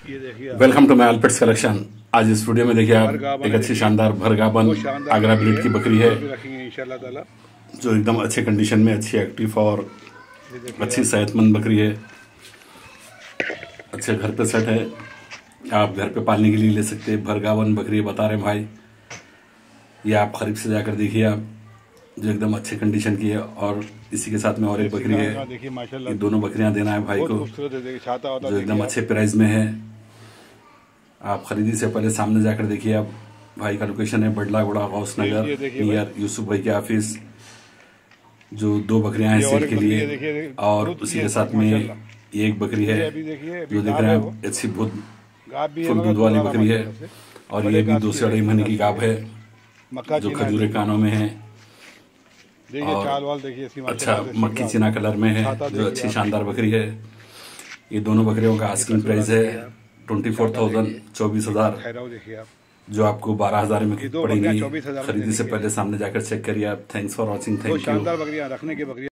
ये देखिए welcome to my alphabets collection. आज इस वीडियो में देखिए आप एक अच्छी शानदार भरगाबन आगरा ब्रीड की बकरी है रखेंगे इंशाल्लाह ताला, जो एकदम अच्छे कंडीशन में, अच्छी एक्टिव और ये देखिए अच्छी सेहतमंद बकरी है। अच्छे घर पे सेट है, आप घर पे पालने के लिए ले सकते हैं। भरगावन बकरी बता रहे भाई, ये आप करीब से जाकर देखिए आप, जो एकदम अच्छे कंडीशन की है। और इसी के साथ में और एक बकरी है, देखिए माशाल्लाह ये दोनों बकरियां देना है भाई को, खूबसूरत है। देखिए छाता होता जो एकदम अच्छे प्राइस में है। आप खरीदी से पहले सामने जाकर देखिए आप। भाई का लोकेशन है बडलागुड़ा गौस नगर, नियर यूसुफ भाई के ऑफिस। जो दो बकरियां हैं सेल के लिए, और उसी के साथ में ये एक बकरी है जो देख रहे हैं, अच्छी बहुत फुल दूध वाली बकरी है। और ये भी 2 से 2.5 महीने की गाभ है, जो खजूरे कानों में है और अच्छा मक्की चीना कलर में है, जो अच्छी शानदार बकरी है। ये दोनों बकरियों का आस्किंग प्राइस है 24,000, 24,000, जो आपको 12,000 में पड़ेंगी। खरीदी से पहले सामने जाकर चेक करिए आप। Thanks for watching, thank you. शानदार बकरियां रखने की बकरियां